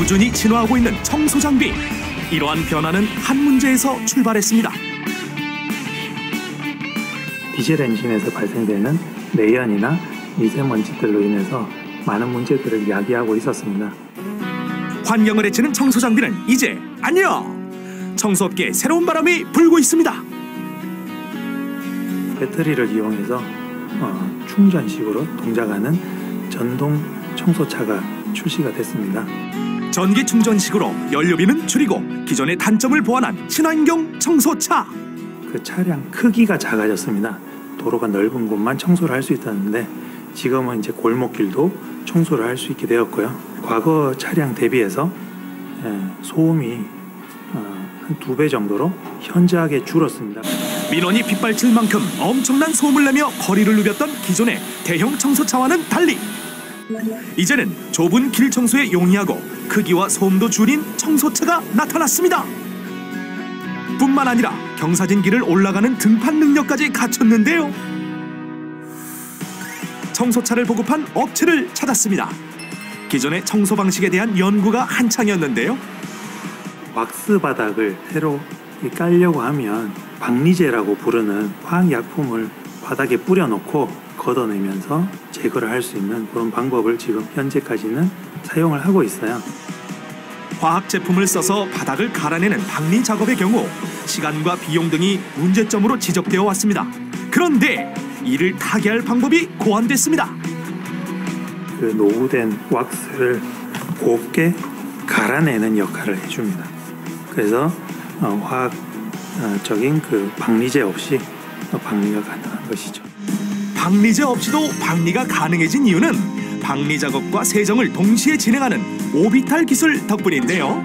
꾸준히 진화하고 있는 청소 장비. 이러한 변화는 한 문제에서 출발했습니다. 디젤 엔진에서 발생되는 내연이나 미세먼지들로 인해서 많은 문제들을 야기하고 있었습니다. 환경을 해치는 청소 장비는 이제 안녕! 청소업계에 새로운 바람이 불고 있습니다. 배터리를 이용해서 충전식으로 동작하는 전동 청소차가 출시가 됐습니다. 전기 충전식으로 연료비는 줄이고 기존의 단점을 보완한 친환경 청소차. 그 차량 크기가 작아졌습니다. 도로가 넓은 곳만 청소를 할 수 있었는데 지금은 이제 골목길도 청소를 할 수 있게 되었고요. 과거 차량 대비해서 소음이 한 2배 정도로 현저하게 줄었습니다. 민원이 빗발칠 만큼 엄청난 소음을 내며 거리를 누볐던 기존의 대형 청소차와는 달리 이제는 좁은 길 청소에 용이하고 크기와 소음도 줄인 청소차가 나타났습니다. 뿐만 아니라 경사진 길을 올라가는 등판 능력까지 갖췄는데요. 청소차를 보급한 업체를 찾았습니다. 기존의 청소 방식에 대한 연구가 한창이었는데요. 왁스 바닥을 새로 깔려고 하면 박리제라고 부르는 화학약품을 바닥에 뿌려놓고 걷어내면서 제거를 할 수 있는 그런 방법을 지금 현재까지는 사용을 하고 있어요. 화학 제품을 써서 바닥을 갈아내는 박리 작업의 경우 시간과 비용 등이 문제점으로 지적되어 왔습니다. 그런데 이를 타개할 방법이 고안됐습니다. 그 노후된 왁스를 곱게 갈아내는 역할을 해줍니다. 그래서 화학적인 그 박리제 없이 박리가 가능한 것이죠. 박리제 없이도 박리가 가능해진 이유는 박리 작업과 세정을 동시에 진행하는 오비탈 기술 덕분인데요.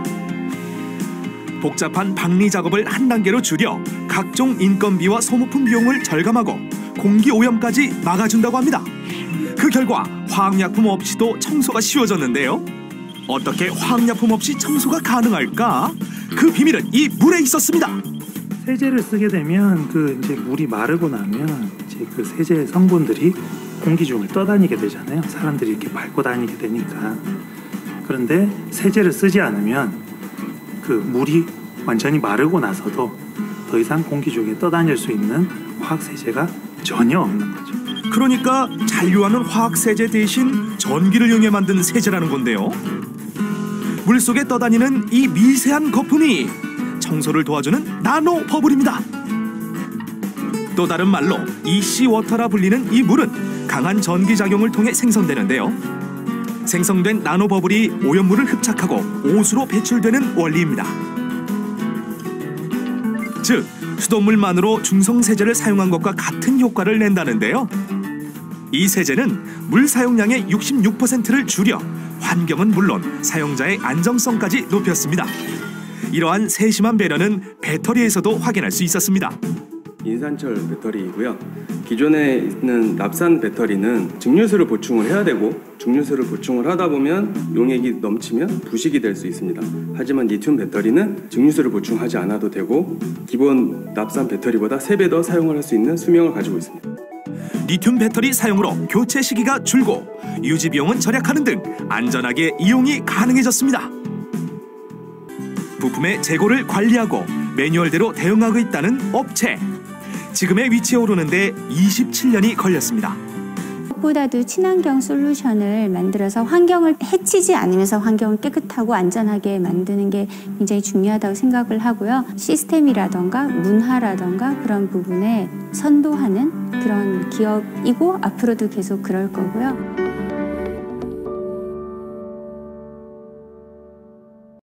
복잡한 박리 작업을 한 단계로 줄여 각종 인건비와 소모품 비용을 절감하고 공기 오염까지 막아준다고 합니다. 그 결과 화학약품 없이도 청소가 쉬워졌는데요. 어떻게 화학약품 없이 청소가 가능할까? 그 비밀은 이 물에 있었습니다. 세제를 쓰게 되면 이제 물이 마르고 나면 이제 그 세제 성분들이 공기 중을 떠다니게 되잖아요. 사람들이 이렇게 밟고 다니게 되니까. 그런데 세제를 쓰지 않으면 그 물이 완전히 마르고 나서도 더 이상 공기 중에 떠다닐 수 있는 화학 세제가 전혀 없는 거죠. 그러니까 잔류하는 화학 세제 대신 전기를 이용해 만든 세제라는 건데요. 물속에 떠다니는 이 미세한 거품이 청소를 도와주는 나노 버블입니다. 또 다른 말로 이씨워터라 불리는 이 물은 강한 전기작용을 통해 생성되는데요. 생성된 나노 버블이 오염물을 흡착하고 오수로 배출되는 원리입니다. 즉, 수돗물만으로 중성세제를 사용한 것과 같은 효과를 낸다는데요. 이 세제는 물 사용량의 66%를 줄여 환경은 물론 사용자의 안정성까지 높였습니다. 이러한 세심한 배려는 배터리에서도 확인할 수 있었습니다. 인산철 배터리이고요. 기존에 있는 납산 배터리는 증류수를 보충을 해야 되고 증류수를 보충을 하다 보면 용액이 넘치면 부식이 될 수 있습니다. 하지만 리튬 배터리는 증류수를 보충하지 않아도 되고 기본 납산 배터리보다 3배 더 사용을 할 수 있는 수명을 가지고 있습니다. 리튬 배터리 사용으로 교체 시기가 줄고 유지 비용은 절약하는 등 안전하게 이용이 가능해졌습니다. 부품의 재고를 관리하고 매뉴얼대로 대응하고 있다는 업체. 지금의 위치에 오르는데 27년이 걸렸습니다. 무엇보다도 친환경 솔루션을 만들어서 환경을 해치지 않으면서 환경을 깨끗하고 안전하게 만드는 게 굉장히 중요하다고 생각을 하고요. 시스템이라던가 문화라던가 그런 부분에 선도하는 그런 기업이고 앞으로도 계속 그럴 거고요.